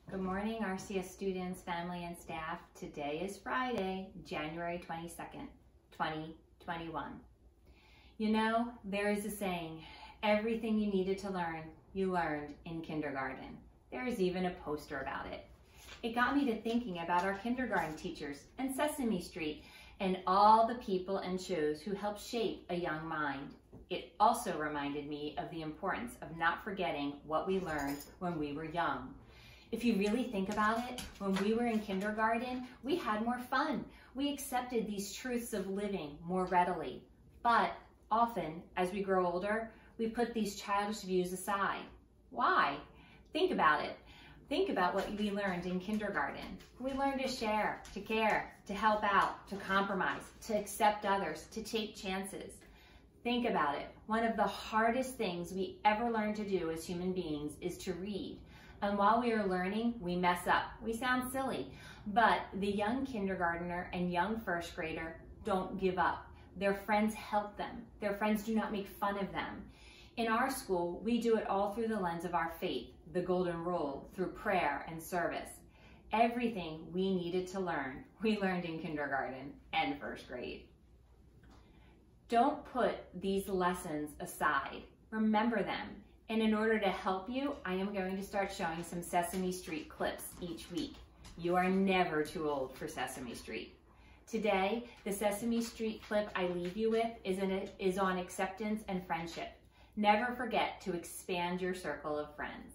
Good morning, RCS students, family, and staff. Today is Friday, January 22nd, 2021. You know, there is a saying, everything you needed to learn, you learned in kindergarten. There is even a poster about it. It got me to thinking about our kindergarten teachers and Sesame Street and all the people and shows who helped shape a young mind. It also reminded me of the importance of not forgetting what we learned when we were young. If you really think about it, when we were in kindergarten, we had more fun. We accepted these truths of living more readily. But often, as we grow older, we put these childish views aside. Why? Think about it. Think about what we learned in kindergarten. We learned to share, to care, to help out, to compromise, to accept others, to take chances. Think about it. One of the hardest things we ever learn to do as human beings is to read. And while we are learning, we mess up. We sound silly. But the young kindergartner and young first grader don't give up. Their friends help them. Their friends do not make fun of them. In our school, we do it all through the lens of our faith, the golden rule, through prayer and service. Everything we needed to learn, we learned in kindergarten and first grade. Don't put these lessons aside. Remember them. And in order to help you, I am going to start showing some Sesame Street clips each week. You are never too old for Sesame Street. Today, the Sesame Street clip I leave you with is on acceptance and friendship. Never forget to expand your circle of friends.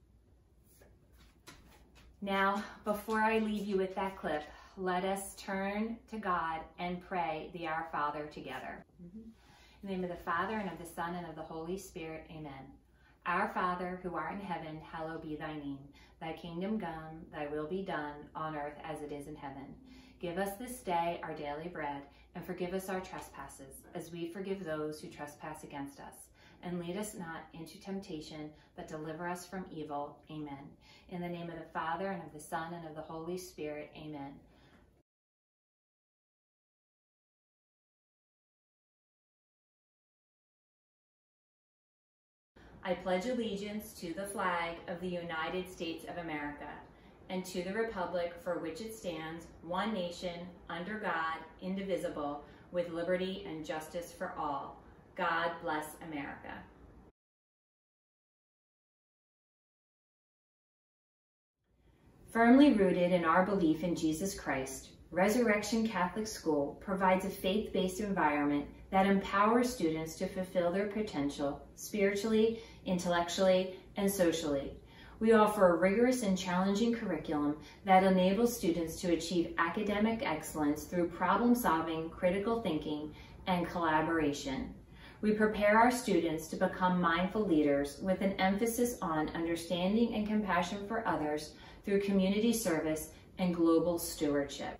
Now, before I leave you with that clip, let us turn to God and pray the Our Father together. In the name of the Father, and of the Son, and of the Holy Spirit, amen. Our Father, who art in heaven, hallowed be thy name. Thy kingdom come, thy will be done, on earth as it is in heaven. Give us this day our daily bread, and forgive us our trespasses, as we forgive those who trespass against us. And lead us not into temptation, but deliver us from evil. Amen. In the name of the Father, and of the Son, and of the Holy Spirit. Amen. I pledge allegiance to the flag of the United States of America and to the republic for which it stands, one nation, under God, indivisible, with liberty and justice for all. God bless America. Firmly rooted in our belief in Jesus Christ, Resurrection Catholic School provides a faith-based environment that empowers students to fulfill their potential spiritually, intellectually, and socially. We offer a rigorous and challenging curriculum that enables students to achieve academic excellence through problem-solving, critical thinking, and collaboration. We prepare our students to become mindful leaders with an emphasis on understanding and compassion for others through community service and global stewardship.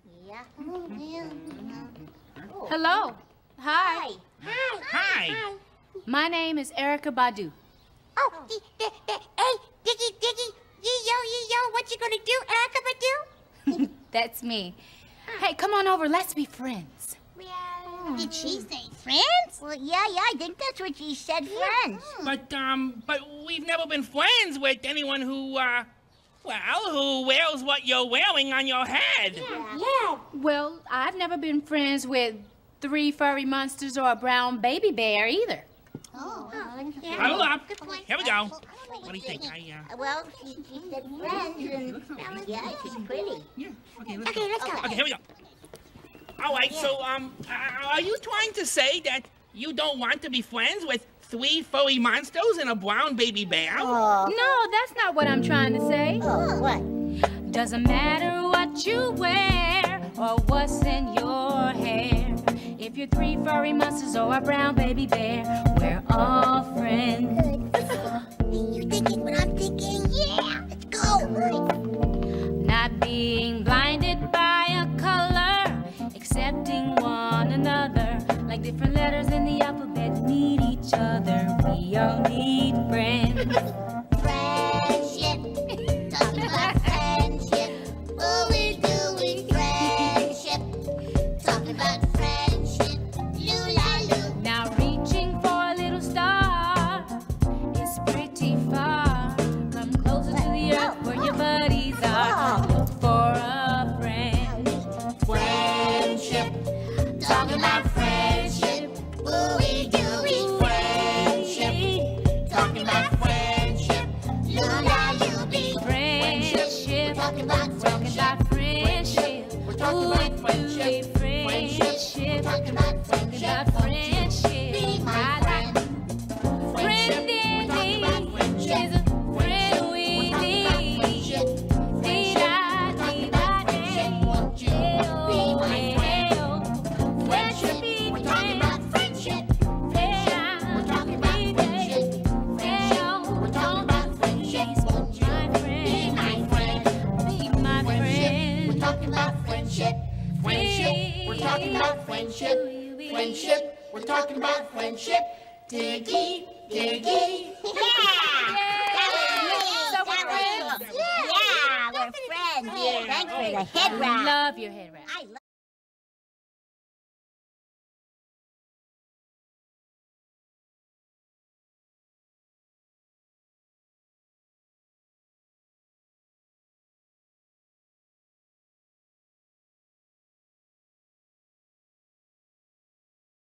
Hello. Hi. Hi. My name is Erykah Badu. Oh, hey, Diggy, yo, what you gonna do, Erykah Badu? That's me. Hey, come on over. Let's be friends. Well, did she say friends? Well, yeah, I think that's what she said, friends. But we've never been friends with anyone who wears what you're wearing on your head. Yeah. Well, I've never been friends with 3 furry monsters or a brown baby bear either. Yeah. Hold up. Good point. Here we go. What do you think? Well, she said friends, and yeah, she's pretty. Yeah. Okay, let's go. Okay, here we go. All right, so, are you trying to say that you don't want to be friends with 3 furry monsters and a brown baby bear? No, that's not what I'm trying to say. What? Doesn't matter what you wear or what's in your hair. If you're 3 furry monsters or a brown baby bear, we're all friends. You thinking what I'm thinking? Yeah, let's go. Not being blinded by a color, accepting one another. Like different letters in the alphabet need each other. We all need friends. Friendship, talking about friendship. All we're doing friendship, talking about friendship. Loo-la-loo. Now reaching for a little star is pretty far. Come closer to the earth where your buddies are. about friendship. Diggy, diggy. Yeah! So we're friends. Yeah, we're friends. Thanks for the head I wrap. love your head wrap.